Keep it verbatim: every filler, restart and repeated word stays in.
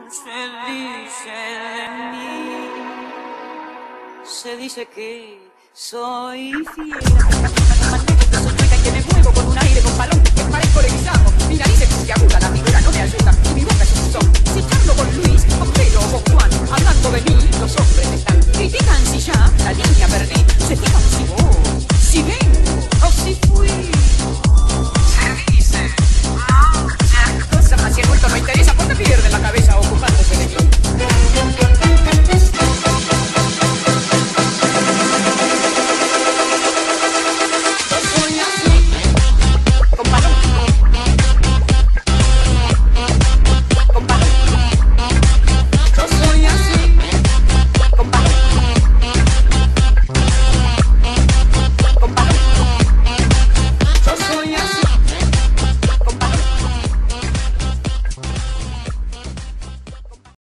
Se dice de mí, se dice que soy fiera, que soy chueca, que me muevo con un aire con balón.